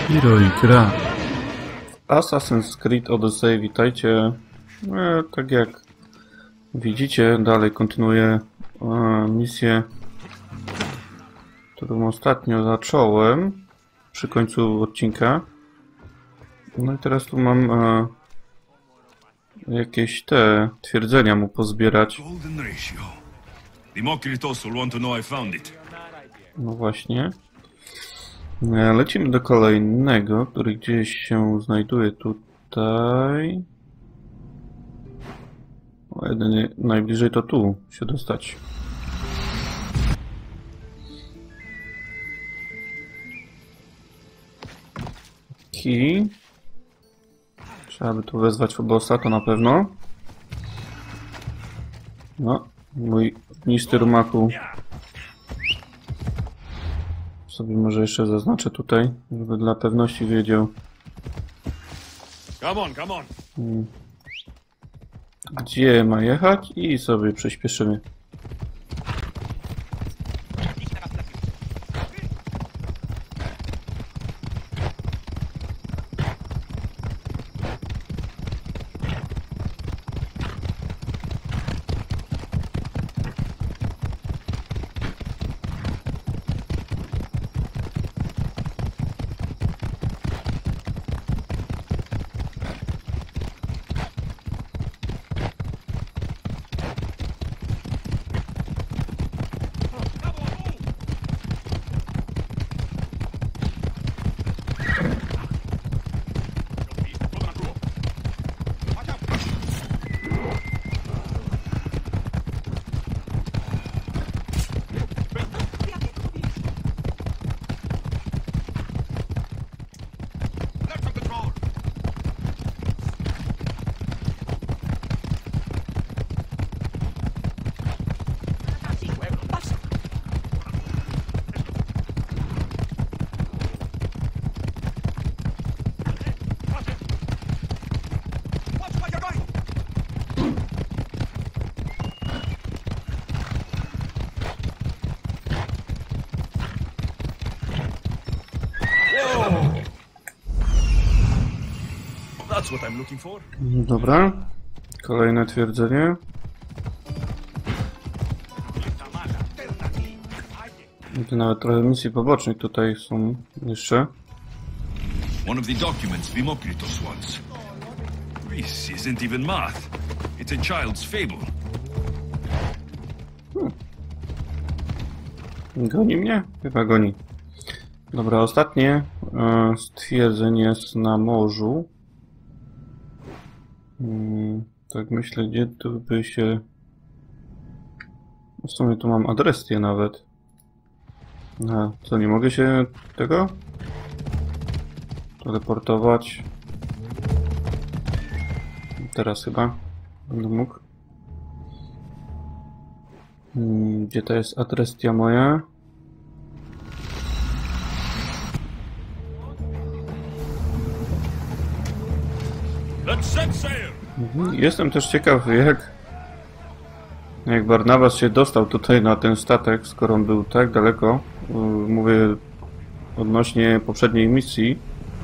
Hero i gra. Assassin's Creed Odyssey, witajcie. Tak jak widzicie, dalej kontynuuję misję, którą ostatnio zacząłem przy końcu odcinka. No i teraz tu mam jakieś te twierdzenia mu pozbierać. No właśnie. Lecimy do kolejnego, który gdzieś się znajduje tutaj. O, jedynie najbliżej to tu się dostać. Key. Trzeba by tu wezwać Fobosa, to na pewno. No, mój ognisty rumaku. Sobie może jeszcze zaznaczę tutaj, żeby dla pewności wiedział. Gdzie ma jechać i sobie przyspieszymy. Dobra, kolejne twierdzenie. I nawet trochę misji pobocznych tutaj są jeszcze. One of the documents Demokritos wants. This isn't even math. It's a child's fable. Goni mnie? Chyba goni. Dobra, ostatnie stwierdzenie jest na morzu. Tak myślę, gdzie tu by się... W sumie tu mam Adrestię nawet. A, co, nie mogę się tego teleportować? Teraz chyba będę mógł. Gdzie to jest Adrestia moja? Jestem też ciekaw, jak Barnabas się dostał tutaj na ten statek, skoro on był tak daleko. Mówię odnośnie poprzedniej misji.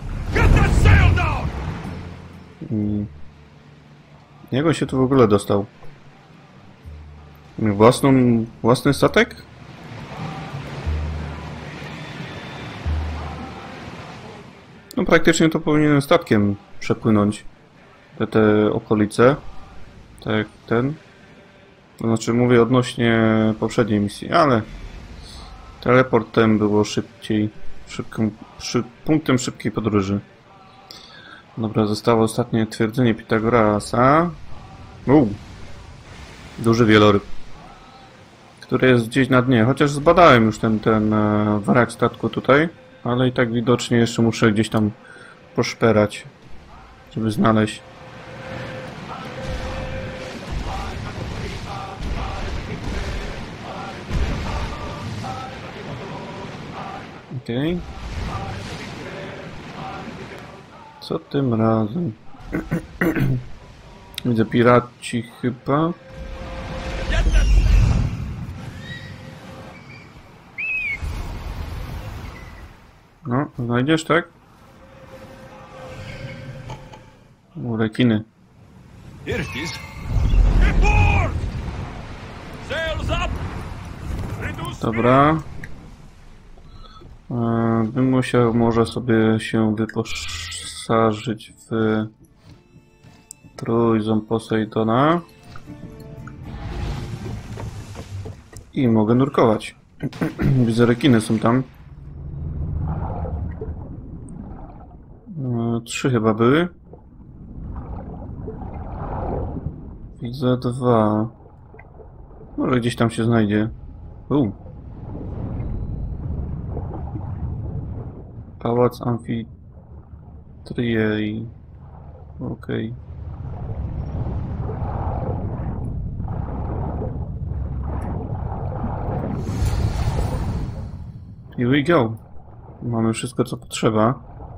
Jak on się tu w ogóle dostał? Miał własny statek? No praktycznie to powinienem statkiem przepłynąć te okolice. Tak jak ten. To znaczy mówię odnośnie poprzedniej misji, ale teleportem było szybciej. Punktem szybkiej podróży. Dobra, zostało ostatnie twierdzenie Pitagorasa. Duży wieloryb, który jest gdzieś na dnie. Chociaż zbadałem już ten wrak statku tutaj, ale i tak widocznie jeszcze muszę gdzieś tam poszperać, żeby znaleźć. Okej. Co tym razem? Widzę piraci chyba. No, znajdziesz, tak? Rekiny. Here it is. Report! Sails up! Reduce Dobra. Bym musiał może sobie się wyposażyć w trójząb Posejdona. I mogę nurkować. Widzę, rekiny są tam. 3 chyba były. Widzę 2. Może gdzieś tam się znajdzie. Pałac Amfitriei. Okej. Here we go. Mamy wszystko, co potrzeba.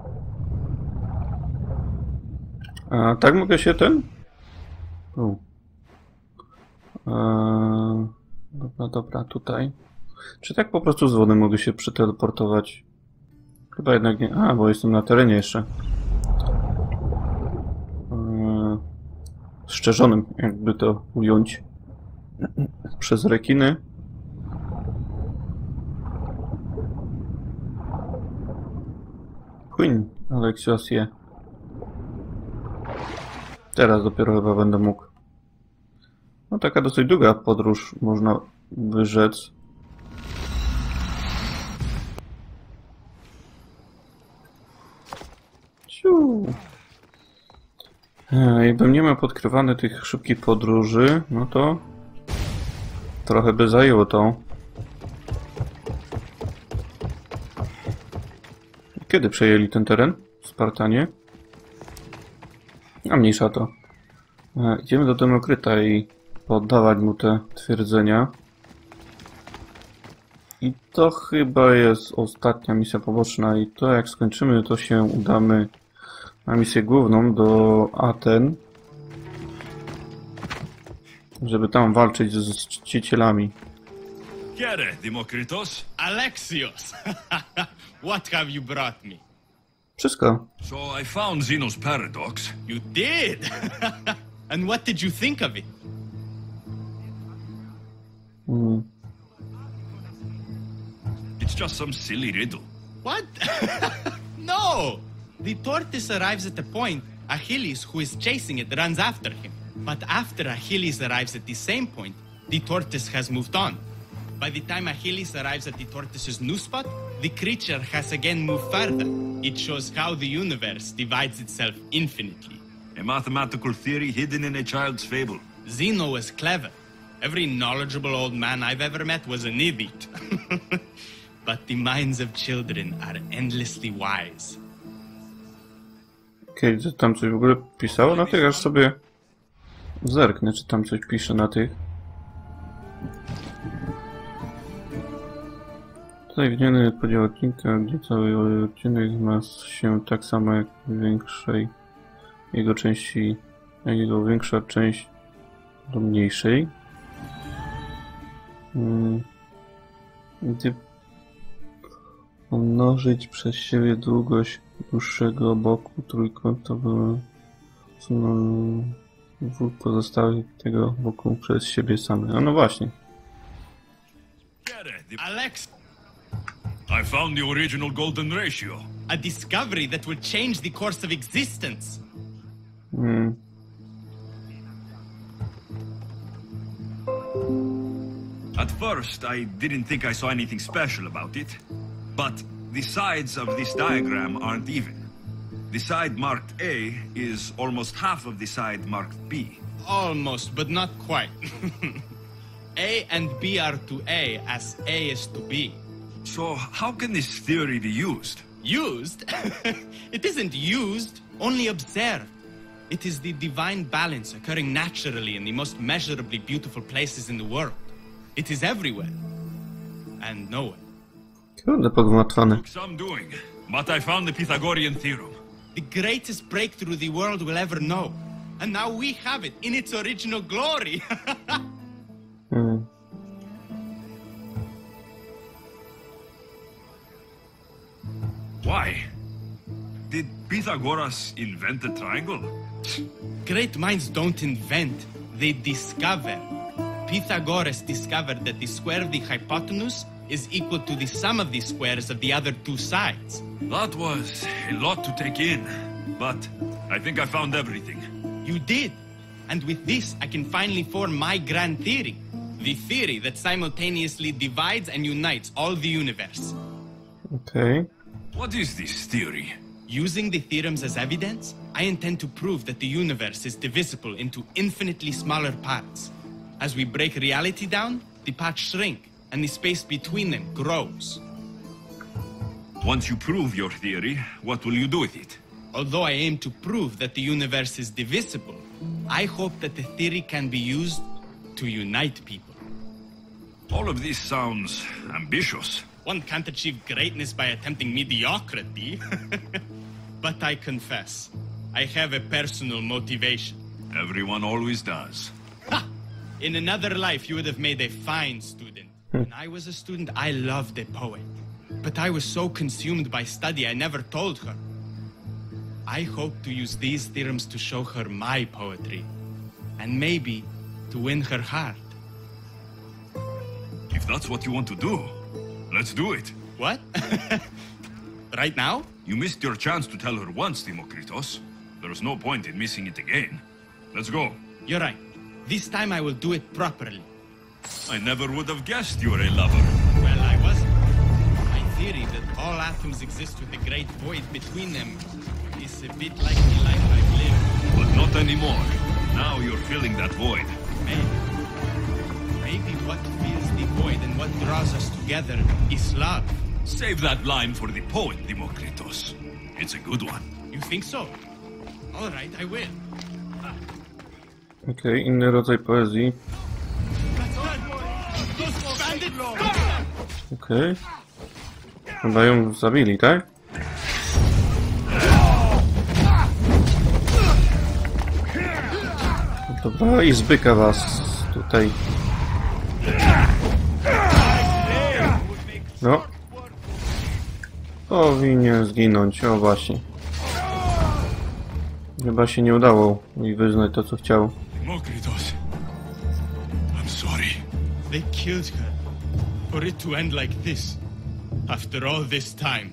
A tak mogę się ten? Dobra, tutaj. Czy tak po prostu z wody mogę się przeteleportować? Chyba jednak nie. A, bo jestem na terenie jeszcze. Szczerzonym, jakby to ująć. Przez rekiny. Queen, Alexios. Teraz dopiero chyba będę mógł. No taka dosyć długa podróż, można by rzec. Ciu. Jakbym nie miał podkrywane tych szybkich podróży, no to trochę by zajęło to. Kiedy przejęli ten teren? Spartanie? A mniejsza to. Idziemy do Demokryta i poddawać mu te twierdzenia. I to chyba jest ostatnia misja poboczna i to jak skończymy, to się udamy na misję główną do Aten. Żeby tam walczyć z czcicielami. Kere, Demokritos. Alexios! What have you brought me? Wszystko. So I found Zeno's paradox. You did? And what did you think of it? It's just some silly riddle. What? No! The tortoise arrives at a point, Achilles, who is chasing it, runs after him. But after Achilles arrives at the same point, the tortoise has moved on. By the time Achilles arrives at the tortoise's new spot, the creature has again moved further. It shows how the universe divides itself infinitely. A mathematical theory hidden in a child's fable. Zeno was clever. Every knowledgeable old man I've ever met was an idiot. But the minds of children are endlessly wise. Kiedy tam coś w ogóle pisało na tych, aż sobie zerknę, czy tam coś pisze na tych. Tutaj widziany podział odcinka, gdzie cały odcinek ma się tak samo jak większej jego części, jak jego większa część do mniejszej. Gdy pomnożyć przez siebie długość dłuższego boku trójkątowego dwóch pozostałych tego boku przez siebie same. No właśnie. Kere, Alex, I found the original golden ratio. a discovery that will change the course of existence. At first, I didn't think I saw anything special about it. But the sides of this diagram aren't even. The side marked A is almost half of the side marked B. Almost, but not quite. A and B are to A as A is to B. So how can this theory be used? Used? It isn't used, only observed. It is the divine balance occurring naturally in the most measurably beautiful places in the world. It is everywhere. And nowhere. Kurde, pogmatwane. Took some doing, but I found the Pythagorean theorem. The greatest breakthrough the world will ever know. And now we have it in its original glory. Why? Did Pythagoras invent the triangle? Great minds don't invent, they discover. Pythagoras discovered that the square of the hypotenuse is equal to the sum of the squares of the other two sides. That was a lot to take in, but I think I found everything. You did. And with this, I can finally form my grand theory. The theory that simultaneously divides and unites all the universe. Okej. What is this theory? Using the theorems as evidence, I intend to prove that the universe is divisible into infinitely smaller parts. As we break reality down, the parts shrink, and the space between them grows. Once you prove your theory, what will you do with it? Although I aim to prove that the universe is divisible, I hope that the theory can be used to unite people. All of this sounds ambitious. One can't achieve greatness by attempting mediocrity. But I confess, I have a personal motivation. Everyone always does. Ha! In another life, you would have made a fine student. When I was a student, I loved a poet. But I was so consumed by study, I never told her. I hope to use these theorems to show her my poetry. And maybe to win her heart. If that's what you want to do, let's do it. What? Right now? You missed your chance to tell her once, Demokritos. There's no point in missing it again. Let's go. You're right. This time I will do it properly. I never would have guessed you were a lover. Well, I wasn't. My theory that all atoms exist with a great void between them is a bit like the life I've lived. But not anymore. Now you're filling that void. Maybe what fills the void and what draws us together is love. Save that line for the poet, Demokritos. It's a good one. You think so? All right, I will. Okej, inny rodzaj poezji. Okej. Chyba ją zabili, tak? Dobra, i zbyka was tutaj. No. Powinien zginąć, o właśnie. Chyba się nie udało mi wyznać to, co chciał. Demokritos, I'm sorry. They killed her. For it to end like this. After all this time.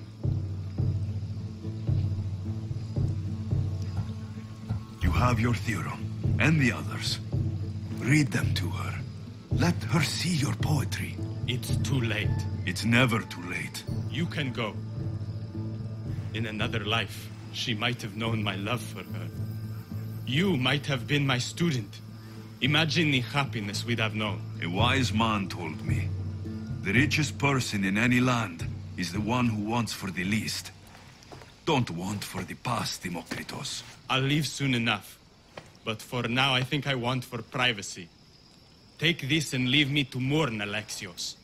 You have your theorem, and the others. Read them to her. Let her see your poetry. It's too late. It's never too late. You can go. In another life, she might have known my love for her. You might have been my student. Imagine the happiness we'd have known. A wise man told me, the richest person in any land is the one who wants for the least. Don't want for the past, Demokritos. I'll leave soon enough. But for now, I think I want for privacy. Take this and leave me to mourn, Alexios.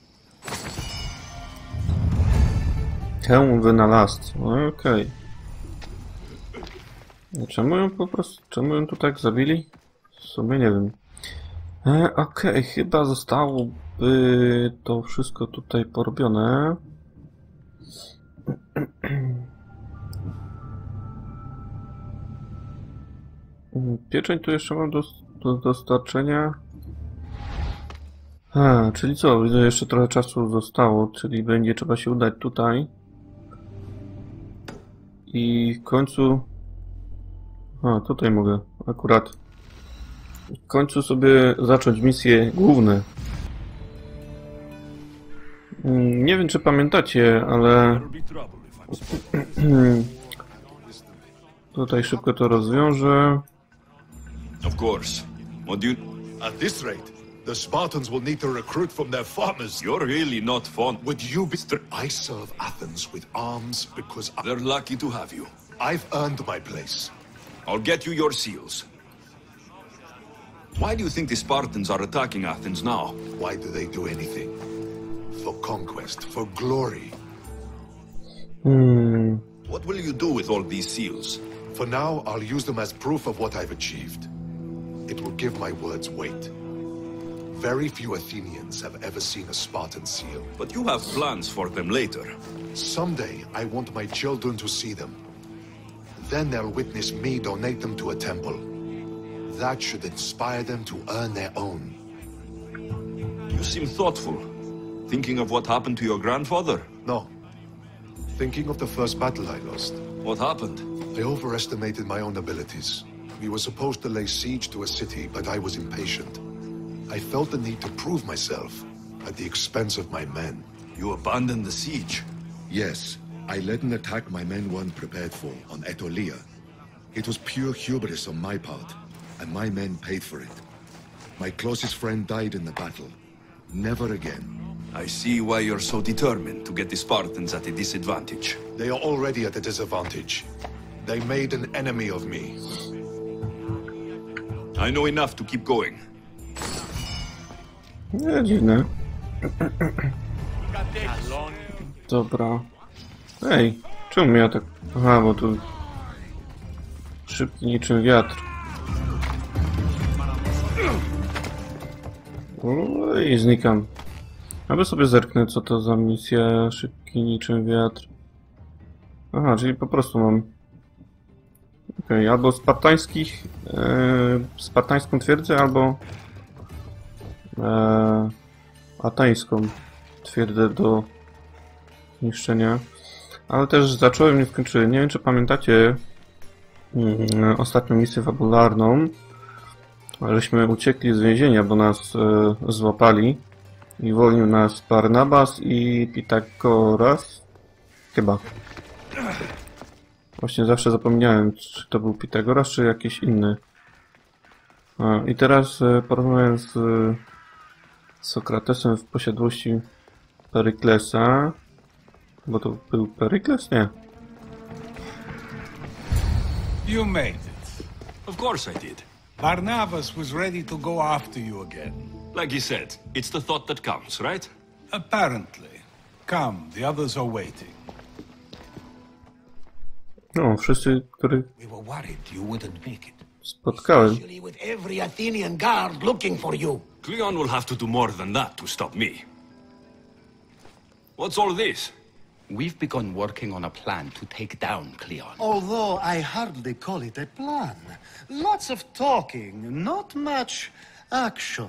Tę wynalazcę. Okej. Czemu ją po prostu... Czemu ją tu tak zabili? W sumie nie wiem. Okej, chyba zostałoby to wszystko tutaj porobione. Pieczęć tu jeszcze mam do dostarczenia. Czyli co? Widzę, jeszcze trochę czasu zostało, czyli będzie trzeba się udać tutaj. I w końcu... tutaj mogę akurat w końcu sobie zacząć misje główne. Nie wiem, czy pamiętacie, ale tutaj szybko to rozwiążę. Of course. What do you... At this rate, the Spartans will need to recruit from their farmers. You're really not fond... Would you be... I serve Athens with arms because They're lucky to have you. I've earned my place. I'll get you your seals. Why do you think the Spartans are attacking Athens now? Why do they do anything? For conquest, for glory. What will you do with all these seals? For now, I'll use them as proof of what I've achieved. It will give my words weight. Very few Athenians have ever seen a Spartan seal. But you have plans for them later. Someday, I want my children to see them. Then they'll witness me donate them to a temple. That should inspire them to earn their own. You seem thoughtful. Thinking of what happened to your grandfather? No. Thinking of the first battle I lost. What happened? I overestimated my own abilities. We were supposed to lay siege to a city, but I was impatient. I felt the need to prove myself at the expense of my men. You abandoned the siege. Yes, I led an attack my men weren't prepared for on Etolia. It was pure hubris on my part, and my men paid for it. My closest friend died in the battle. Never again. I see why you're so determined to get the Spartans at a disadvantage. They are already at a disadvantage. They made an enemy of me. I know enough to keep going. Nie, dziwne. Dobra. Ej, czemu ja tak... Aha, bo tu... Szybki niczym wiatr. O, i znikam. Aby sobie zerknę, co to za misja szybki niczym wiatr. Aha, czyli po prostu mam... Okej, albo spartańskich... spartańską twierdzę, albo... ateńską twierdzę do zniszczenia. Ale też zacząłem, nie skończyłem. Nie wiem, czy pamiętacie ostatnią misję fabularną. Żeśmy uciekli z więzienia, bo nas złapali. I wolnił nas Barnabas i Pitagoras. Chyba. Właśnie zawsze zapomniałem, czy to był Pitagoras, czy jakiś inny. I teraz porozmawiam z Sokratesem w posiadłości Peryklesa. Bo to był Perykles? Nie. You made it. Of course I did. Barnabas was ready to go after you again. Like he said, it's the thought that counts, right? Apparently. Come, the others are waiting. No, wszyscy, których We were worried you wouldn't make it. spotkałem. Especially with every Athenian guard looking for you. Cleon will have to do more than that to stop me. What's all this? We've begun working on a plan to take down Cleon. Although I hardly call it a plan. Lots of talking, not much action.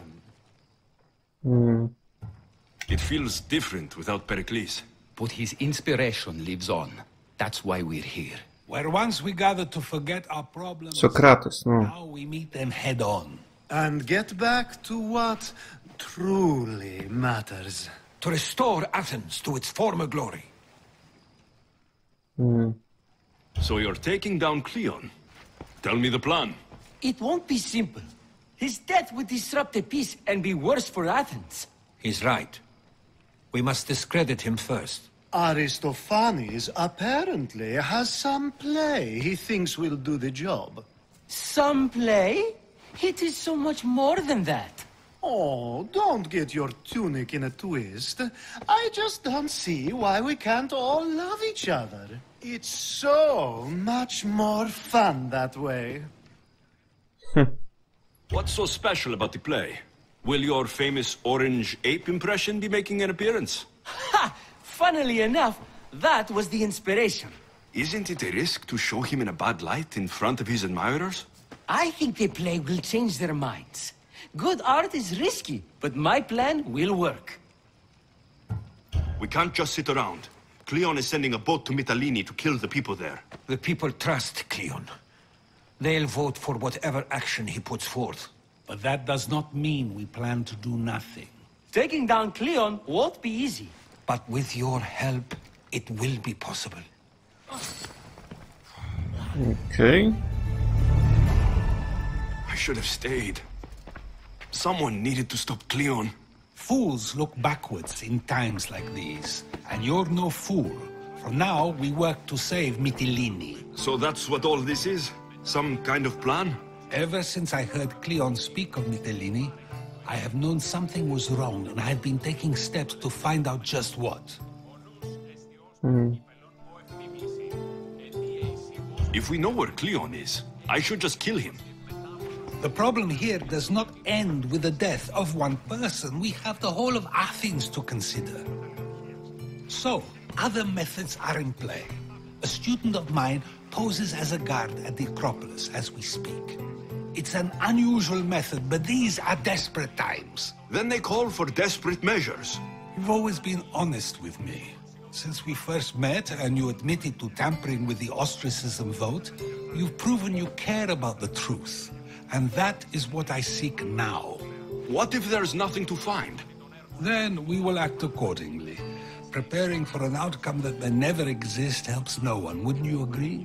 It feels different without Pericles. But his inspiration lives on. That's why we're here. Where once we gathered to forget our problems, Sokrates, no. now we meet them head on. And get back to what truly matters. To restore Athens to its former glory. So you're taking down Cleon? Tell me the plan. It won't be simple. His death would disrupt the peace and be worse for Athens. He's right. We must discredit him first. Aristophanes apparently has some play he thinks will do the job. Some play? It is so much more than that. Oh, don't get your tunic in a twist. I just don't see why we can't all love each other. It's so much more fun that way. What's so special about the play? Will your famous orange ape impression be making an appearance? Ha! Funnily enough, that was the inspiration. Isn't it a risk to show him in a bad light in front of his admirers? I think the play will change their minds. Good art is risky, but my plan will work. We can't just sit around. Cleon is sending a boat to Mytilene to kill the people there. The people trust Cleon. They'll vote for whatever action he puts forth. But that does not mean we plan to do nothing. Taking down Cleon won't be easy. But with your help, it will be possible. Okej. I should have stayed. Someone needed to stop Cleon. Fools look backwards in times like these. And you're no fool. From now, we work to save Mytilene. So that's what all this is? Some kind of plan? Ever since I heard Cleon speak of Mytilene, I have known something was wrong, and I have been taking steps to find out just what. If we know where Cleon is, I should just kill him. The problem here does not end with the death of one person. We have the whole of Athens to consider. So, other methods are in play. A student of mine poses as a guard at the Acropolis as we speak. It's an unusual method, but these are desperate times. Then they call for desperate measures. You've always been honest with me. Since we first met and you admitted to tampering with the ostracism vote, you've proven you care about the truth. And that is what I seek now. What if there's nothing to find? Then we will act accordingly. Preparing for an outcome that may never exist helps no one, wouldn't you agree?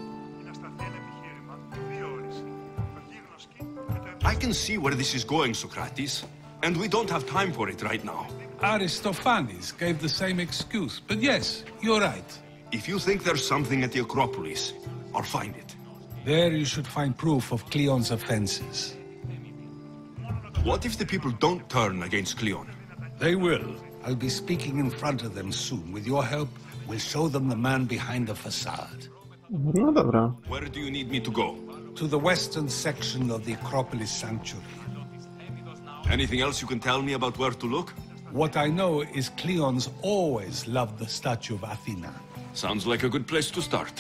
I can see where this is going, Socrates. And we don't have time for it right now. Aristophanes gave the same excuse, but yes, you're right. If you think there's something at the Acropolis, I'll find it. There you should find proof of Cleon's offenses. What if the people don't turn against Cleon? They will. I'll be speaking in front of them soon. With your help, we'll show them the man behind the facade. No dobra. Where do you need me to go? To the western section of the Acropolis Sanctuary. Anything else you can tell me about where to look? What I know is Cleon's always loved the statue of Athena. Sounds like a good place to start.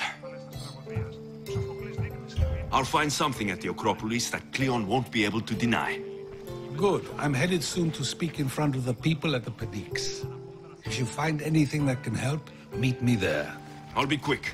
I'll find something at the Acropolis that Cleon won't be able to deny. Good. I'm headed soon to speak in front of the people at the Pnyx. If you find anything that can help, meet me there. I'll be quick.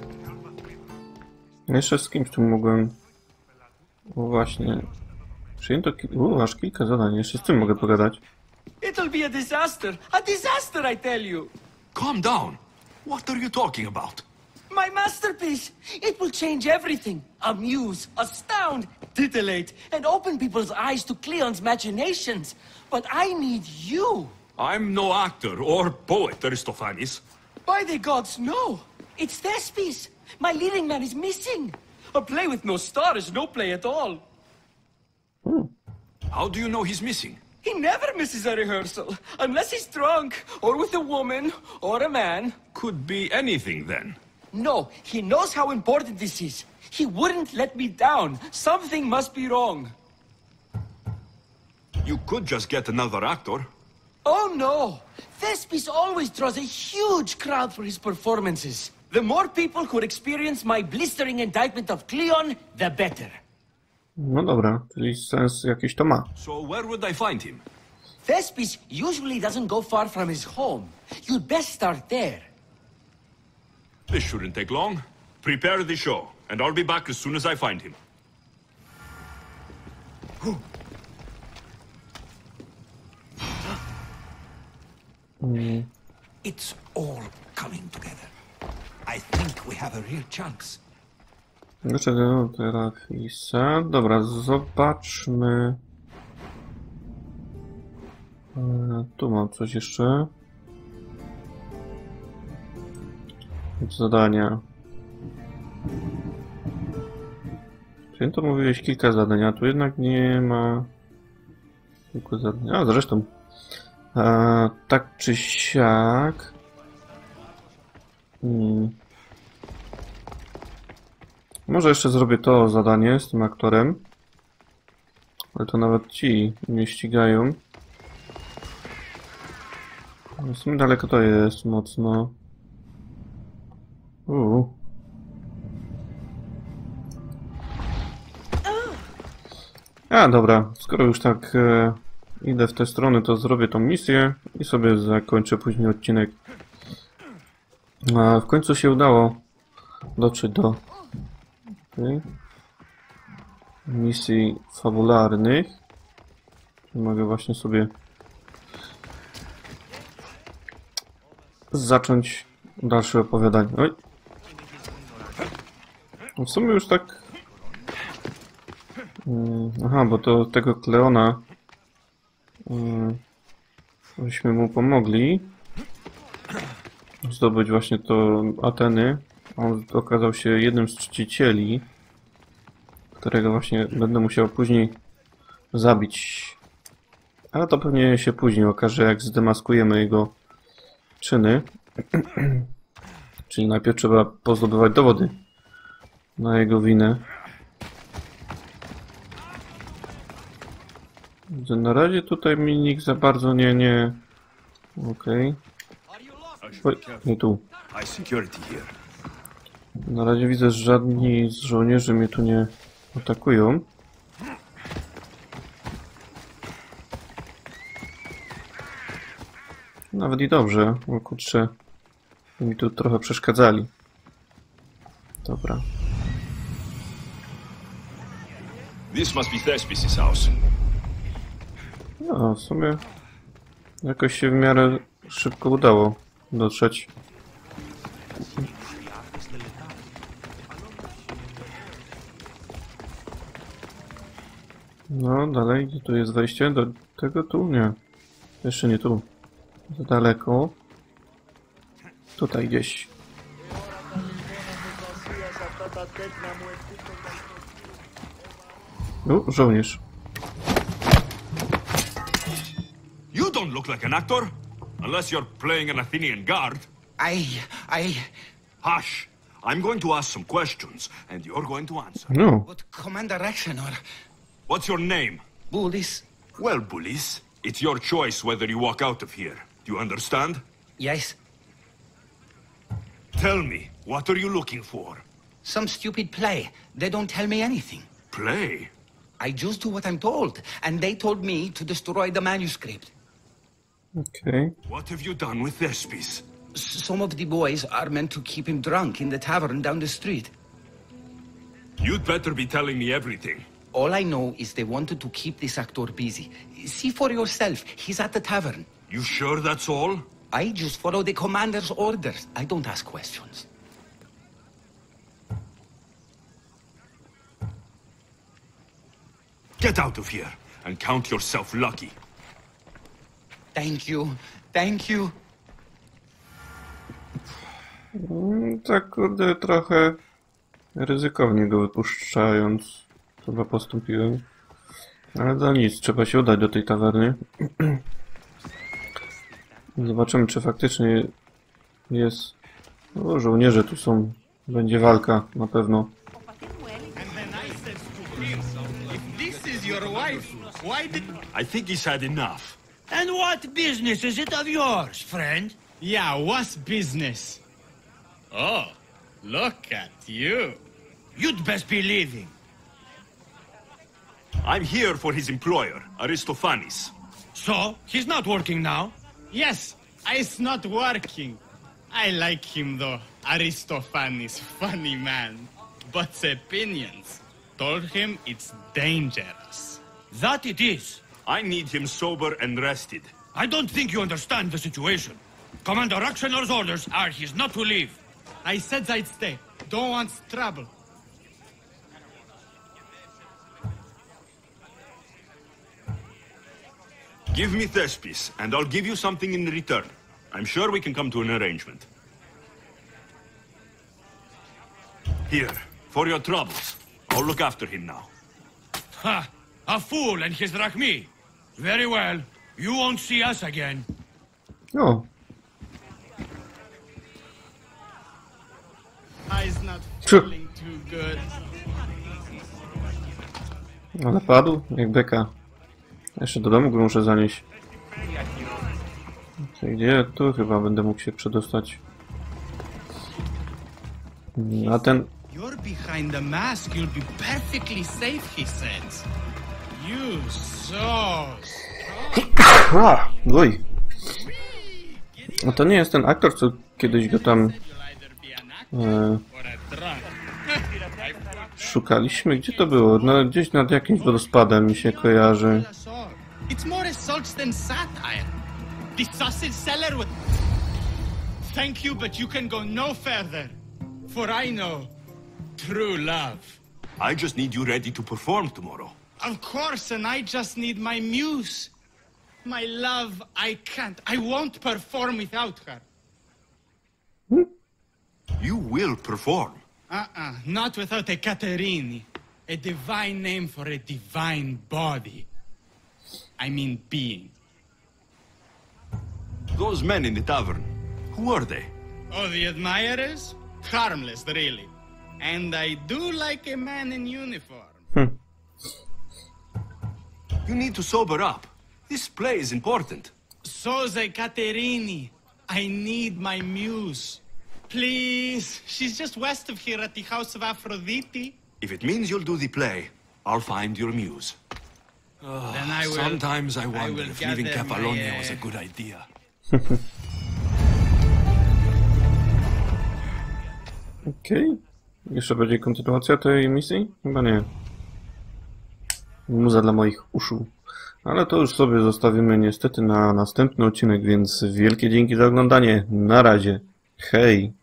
Jeszcze z kimś tu mogłem... O właśnie... Przyjęto aż kilka zadań. Jeszcze z tym mogę pogadać. It'll be a disaster, I tell you. Calm down. What are you talking about? My masterpiece. It will change everything. Amuse, astound, titillate, and open people's eyes to Cleon's machinations. But I need you. I'm no actor or poet, Aristophanes. By the gods, no. It's Thespis. My leading man is missing. A play with no star is no play at all. How do you know he's missing? He never misses a rehearsal, unless he's drunk, or with a woman, or a man. Could be anything, then. No, he knows how important this is. He wouldn't let me down. Something must be wrong. You could just get another actor. Oh, no. Thespis always draws a huge crowd for his performances. The more people who experience my blistering indictment of Cleon, the better. No dobra, czyli sens jakiś to ma. So where would I find him? Thespis usually doesn't go far from his home. You'd best start there. This shouldn't take long. Prepare the show, and I'll be back as soon as I find him. It's all coming together. I think we have a real chance. Dlaczego Terafisa? Dobra, zobaczmy. Tu mam coś jeszcze. Zadania. Czyli to mówiłeś kilka zadań, a tu jednak nie ma tylko zadań. A zresztą tak czy siak może jeszcze zrobię to zadanie z tym aktorem, ale to nawet ci mnie ścigają. W sumie daleko to jest mocno. A dobra, skoro już tak idę w tę stronę, to zrobię tą misję i sobie zakończę później odcinek. W końcu się udało dotrzeć do misji fabularnych. Mogę właśnie sobie zacząć dalsze opowiadanie. Oj. W sumie już tak... Aha, bo to tego Kleona żeśmy mu pomogli zdobyć właśnie to Ateny. On okazał się jednym z czcicieli, którego właśnie będę musiał później zabić. Ale to pewnie się później okaże, jak zdemaskujemy jego czyny. Czyli najpierw trzeba pozdobywać dowody na jego winę. Na razie tutaj mi nikt za bardzo nie... Okej. Oj, nie tu. Na razie widzę, że żadni z żołnierzy mnie tu nie atakują. Nawet i dobrze, bo kurczę, mi tu trochę przeszkadzali. Dobra. This must be Thespis' house. No, w sumie jakoś się w miarę szybko udało dotrzeć. No, dalej, gdzie tu jest wejście? Do tego tu? Nie. Jeszcze nie tu. Za daleko. Tutaj gdzieś. Żołnierz. You don't look like an actor. Unless you're playing an Athenian guard. I... Hush! I'm going to ask some questions, and you're going to answer. No. But Commander Rexenor... What's your name? Bullis? Well, Bullis, it's your choice whether you walk out of here. Do you understand? Yes. Tell me, what are you looking for? Some stupid play. They don't tell me anything. Play? I just do what I'm told, and they told me to destroy the manuscript. Okay. What have you done with Thespis? Some of the boys are meant to keep him drunk in the tavern down the street. You'd better be telling me everything. All I know is they wanted to keep this actor busy. See for yourself, he's at the tavern. You sure that's all? I just follow the commander's orders. I don't ask questions. Get out of here, and count yourself lucky. Thank you. Thank you. Tak, kurde, trochę ryzykownie go wypuszczając. Chyba postąpiłem. Ale za nic, trzeba się udać do tej tawerny. Zobaczymy, czy faktycznie jest... No, żołnierze tu są. Będzie walka, na pewno. I think he's had enough. And what business is it of yours, friend? Yeah, what's business? Oh, look at you. You'd best be leaving. I'm here for his employer, Aristophanes. So, he's not working now? Yes, it's not working. I like him though. Aristophanes, funny man. But opinions told him it's dangerous. That it is. I need him sober and rested. I don't think you understand the situation. Commander Rexenor's orders are he's not to leave. I said I'd stay. Don't want trouble. Give me Thespis, and I'll give you something in return. I'm sure we can come to an arrangement. Here, for your troubles. I'll look after him now. Ha! A fool and his drachmi. Very well. You won't see us again. O, I's not feeling too good. ale padł jak beka. Jeszcze do domu go muszę zanieść. Gdzie? Tu chyba będę mógł się przedostać. A ten... You're behind the mask. You'll be perfectly safe, he says. You so Oj! No to nie jest ten aktor, co kiedyś go tam szukaliśmy. Gdzie to było? No, gdzieś nad jakimś wodospadem mi się kojarzy. It's more assaults than satire. The sausage seller would... Thank you, but you can go no further. For I know true love. I just need you ready to perform tomorrow. Of course, and I just need my muse. My love, I can't. I won't perform without her. You will perform. Not without a Caterini. A divine name for a divine body. I mean being. Those men in the tavern, who are they? Oh, the admirers? Harmless, really. And I do like a man in uniform. You need to sober up. This play is important. So the Caterini. I need my muse. please. She's just west of here at the House of Aphrodite. If it means you'll do the play, I'll find your muse. Then I will... Sometimes I will wonder if leaving gather my, Kefalonia was a good idea. Okej. Jeszcze będzie kontynuacja tej misji? Chyba nie. Muza dla moich uszu. Ale to już sobie zostawimy niestety na następny odcinek, więc wielkie dzięki za oglądanie. Na razie. Hej!